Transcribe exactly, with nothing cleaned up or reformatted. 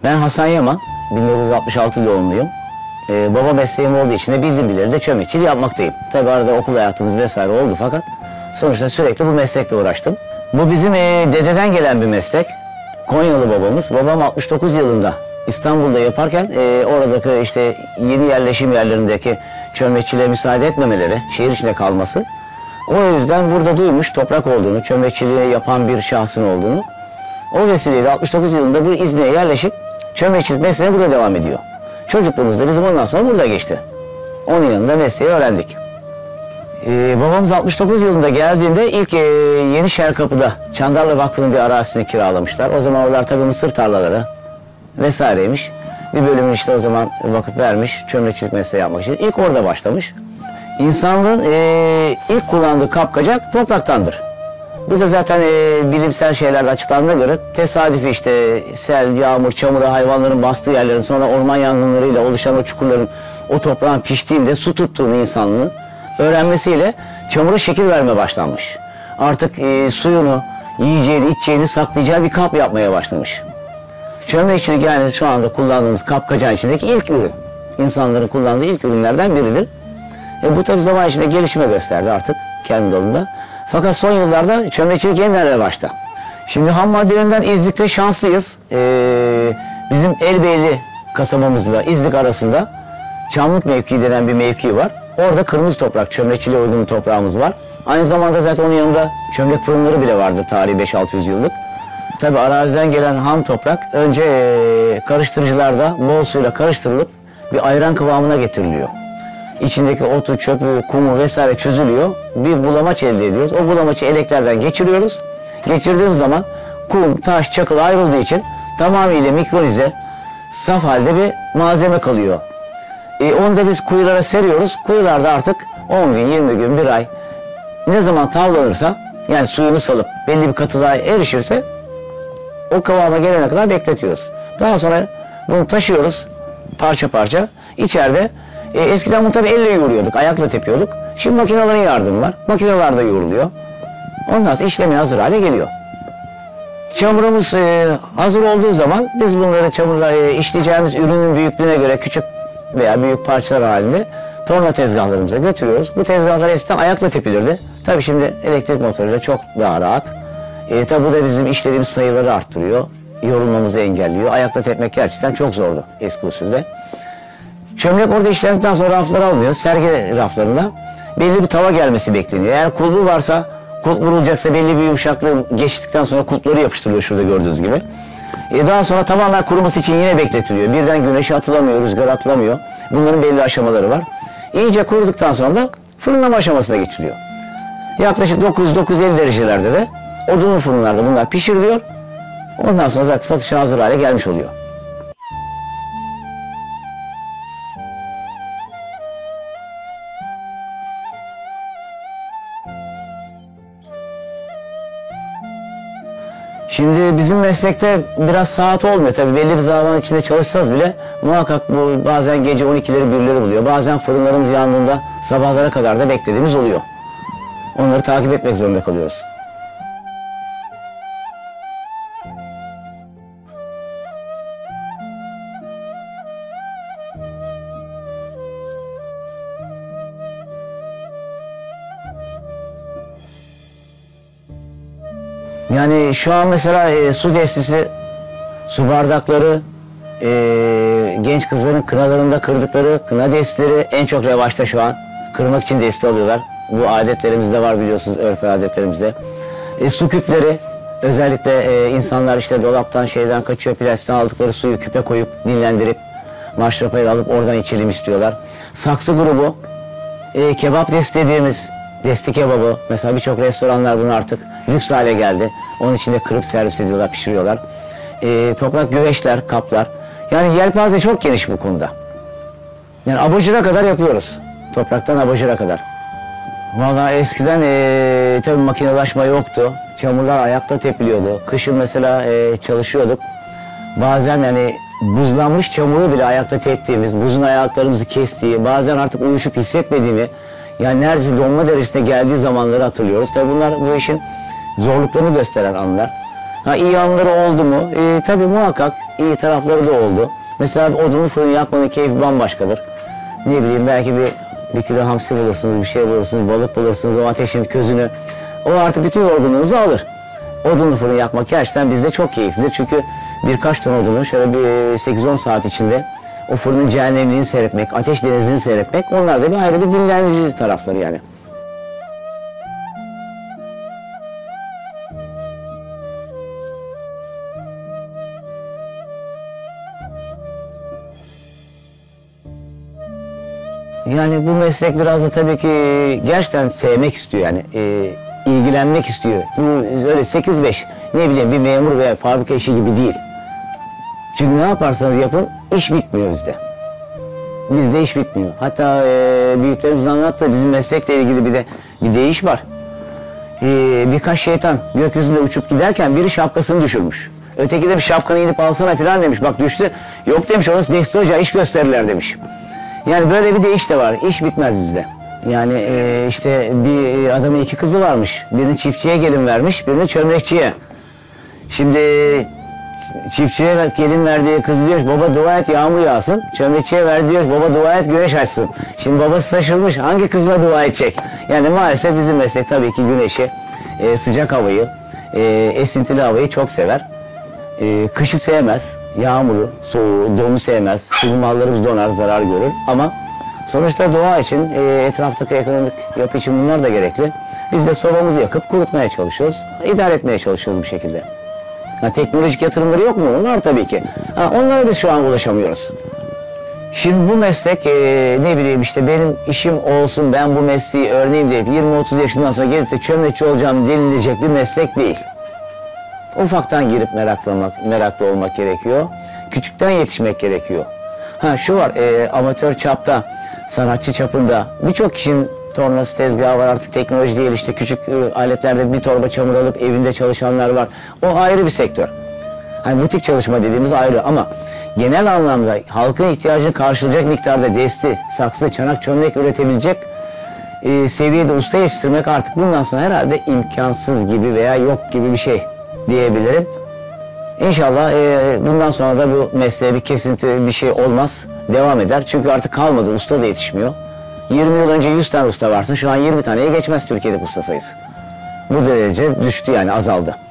Ben Hasan Yaman, bin dokuz yüz altmış altı doğumluyum. Ee, baba mesleğim olduğu için de bildim bileli de çömlekçiliği yapmaktayım. Tabii arada okul hayatımız vesaire oldu fakat sonuçta sürekli bu meslekle uğraştım. Bu bizim e, dededen gelen bir meslek. Konyalı babamız. Babam altmış dokuz yılında İstanbul'da yaparken e, oradaki işte yeni yerleşim yerlerindeki çömlekçiliğe müsaade etmemeleri, şehir içinde kalması. O yüzden burada duymuş toprak olduğunu, çömlekçiliği yapan bir şahsın olduğunu. O vesileyle altmış dokuz yılında bu İznik'e yerleşip çömlekçilik mesleğine burada devam ediyor. Çocukluğumuz da bizim ondan sonra burada geçti. Onun yanında mesleği öğrendik. Ee, babamız altmış dokuz yılında geldiğinde ilk e, Yenişehirkapı'da Çandarlı Vakfı'nın bir arazisini kiralamışlar. O zaman oralar tabii mısır tarlaları vesaireymiş. Bir bölümünü işte o zaman vakıf vermiş çömlekçilik mesleği yapmak için. İlk orada başlamış. İnsanlığın e, ilk kullandığı kapkacak topraktandır. Bu da zaten e, bilimsel şeylerde açıklandığına göre tesadüfi işte sel, yağmur, çamura, hayvanların bastığı yerlerin sonra orman yangınlarıyla oluşan o çukurların o toprağın piştiğinde su tuttuğunu insanlığın öğrenmesiyle çamura şekil vermeye başlanmış. Artık e, suyunu, yiyeceğini, içeceğini saklayacağı bir kap yapmaya başlamış. Çömlekçilik yani şu anda kullandığımız kapkacağın içindeki ilk ürün. İnsanların kullandığı ilk ürünlerden biridir. E, bu tabi zaman içinde gelişme gösterdi artık kendi dalında. Fakat son yıllarda çömlekçilik yeniden revaçta. Şimdi ham maddelerinden İznik'te şanslıyız. Ee, bizim Elbeyli kasabamızla İznik arasında Çamlık mevkii denen bir mevki var. Orada kırmızı toprak, çömlekçiliğe uygun bir toprağımız var. Aynı zamanda zaten onun yanında çömlek fırınları bile vardır tarihi beş altı yüz yıllık. Tabi araziden gelen ham toprak önce e, karıştırıcılarda bol suyla karıştırılıp bir ayran kıvamına getiriliyor. İçindeki otu, çöpü, kumu vesaire çözülüyor. Bir bulamaç elde ediyoruz. O bulamaçı eleklerden geçiriyoruz. Geçirdiğimiz zaman kum, taş, çakıl ayrıldığı için tamamıyla mikronize, saf halde bir malzeme kalıyor. E, onu da biz kuyulara seriyoruz. Kuyularda artık on gün, yirmi gün, bir ay ne zaman tavlanırsa yani suyunu salıp belli bir katılığa erişirse o kıvama gelene kadar bekletiyoruz. Daha sonra bunu taşıyoruz parça parça. İçeride E, eskiden bunu tabii elle yoğuruyorduk, ayakla tepiyorduk. Şimdi makinelerin yardımı var. Makineler de yoğruluyor. Ondan sonra işlemi hazır hale geliyor. Çamurumuz e, hazır olduğu zaman biz bunları çamurla e, işleyeceğimiz ürünün büyüklüğüne göre küçük veya büyük parçalar halinde torna tezgahlarımıza götürüyoruz. Bu tezgahlar eskiden ayakla tepilirdi. Tabii şimdi elektrik motoruyla çok daha rahat. E, tabii bu da bizim işlediğimiz sayıları arttırıyor. Yorulmamızı engelliyor. Ayakla tepmek gerçekten çok zordu eski usulde. Çömlek orada işlendikten sonra raflara alınıyor. Sergi raflarında belli bir tava gelmesi bekleniyor. Eğer kulbu varsa, kulp vurulacaksa belli bir yumuşaklığı geçtikten sonra kulpları yapıştırılıyor şurada gördüğünüz gibi. E daha sonra tavanlar kuruması için yine bekletiliyor. Birden güneşe atılamıyor, rüzgar atılamıyor. Bunların belli aşamaları var. İyice kuruduktan sonra da fırınlama aşamasına geçiliyor. Yaklaşık dokuz dokuz elli derecelerde de odunlu fırınlarda bunlar pişiriliyor. Ondan sonra zaten satışa hazır hale gelmiş oluyor. Şimdi bizim meslekte biraz saat olmuyor tabii belli bir zaman içinde çalışsanız bile muhakkak bu bazen gece on ikileri birleri buluyor. Bazen fırınlarımız yandığında sabahlara kadar da beklediğimiz oluyor. Onları takip etmek zorunda kalıyoruz. Yani şu an mesela e, su destisi, su bardakları, e, genç kızların kınalarında kırdıkları kına destileri en çok revaçta şu an. Kırmak için desti alıyorlar. Bu adetlerimizde var biliyorsunuz, örf ve adetlerimizde. E, su küpleri, özellikle e, insanlar işte dolaptan şeyden kaçıyor, plastikten aldıkları suyu küpe koyup dinlendirip maşrapayla alıp oradan içelim istiyorlar. Saksı grubu, e, kebap desti dediğimiz desti kebabı, mesela birçok restoranlar bunu artık lüks hale geldi. Onun içinde kırıp servis ediyorlar, pişiriyorlar. E, toprak güveçler, kaplar. Yani yelpaze çok geniş bu konuda. Yani abajura kadar yapıyoruz. Topraktan abajura kadar. Vallahi eskiden e, tabii makinelaşma yoktu. Çamurlar ayakta tepiliyordu. Kışın mesela e, çalışıyorduk. Bazen yani buzlanmış çamuru bile ayakta teptiğimiz, buzun ayaklarımızı kestiği, bazen artık uyuşup hissetmediğini, yani neredeyse donma derecesine geldiği zamanları hatırlıyoruz. Tabii bunlar bu işin zorluklarını gösteren anlar. Ha, iyi yanları oldu mu? E, tabii muhakkak iyi tarafları da oldu. Mesela odunlu fırın yakmanın keyfi bambaşkadır. Ne bileyim belki bir, bir kilo hamsi bulursunuz, bir şey bulursunuz, balık bulursunuz, o ateşin közünü. O artık bütün yorgunluğunuzu alır. Odunlu fırın yakmak gerçekten bizde çok keyiflidir. Çünkü birkaç ton odunu şöyle bir sekiz on saat içinde o fırının cehennemliğini seyretmek, ateş denizini seyretmek, onlar da bir ayrı bir dinlendirici tarafları yani. Yani bu meslek biraz da tabii ki gerçekten sevmek istiyor yani. E, ilgilenmek istiyor. Öyle sekiz beş ne bileyim bir memur veya fabrika işi gibi değil. Çünkü ne yaparsanız yapın iş bitmiyor bizde. Bizde iş bitmiyor. Hatta e, büyüklerimiz anlattı, bizim meslekle ilgili bir de bir deyiş var. E, birkaç şeytan gökyüzünde uçup giderken biri şapkasını düşürmüş. Öteki de bir şapkanı inip alsana falan demiş. Bak düştü. Yok demiş, orası Desti Hoca, iş gösterirler demiş. Yani böyle bir deyiş de var. İş bitmez bizde. Yani e, işte bir adamın iki kızı varmış. Birini çiftçiye gelin vermiş, birini çömlekçiye. Şimdi çiftçiye gelin verdiği kız diyor, baba dua et yağmur yağsın. Çömlekçiye verdi diyor, baba dua et güneş açsın. Şimdi babası şaşırmış, hangi kızla dua edecek? Yani maalesef bizim meslek tabii ki güneşi, e, sıcak havayı, e, esintili havayı çok sever. E, kışı sevmez, yağmuru, soğuğu, donu sevmez. Çünkü mallarımız donar, zarar görür. Ama sonuçta doğa için, e, etraftaki ekonomik yapı için bunlar da gerekli. Biz de sobamızı yakıp kurutmaya çalışıyoruz, idare etmeye çalışıyoruz bir şekilde. Ha, teknolojik yatırımları yok mu? Var tabii ki. Ha, onlara biz şu an ulaşamıyoruz. Şimdi bu meslek, e, ne bileyim işte benim işim olsun, ben bu mesleği öğreneyim deyip yirmi otuz yaşından sonra gelip de çömlekçi olacağım denilecek bir meslek değil. Ufaktan girip meraklamak, meraklı olmak gerekiyor. Küçükten yetişmek gerekiyor. Ha şu var, e, amatör çapta, sanatçı çapında birçok kişinin tornası tezgahı var, artık teknoloji değil, işte küçük e, aletlerde bir torba çamur alıp evinde çalışanlar var. O ayrı bir sektör. Hani butik çalışma dediğimiz ayrı ama genel anlamda halkın ihtiyacını karşılayacak miktarda desti, saksı, çanak, çömlek üretebilecek e, seviyede usta yetiştirmek artık bundan sonra herhalde imkansız gibi veya yok gibi bir şey diyebilirim. İnşallah e, bundan sonra da bu mesleğe bir kesinti bir şey olmaz, devam eder. Çünkü artık kalmadı, usta da yetişmiyor. yirmi yıl önce yüz tane usta varsa şu an yirmi taneye geçmez Türkiye'de usta sayısı. Bu derece düştü yani, azaldı.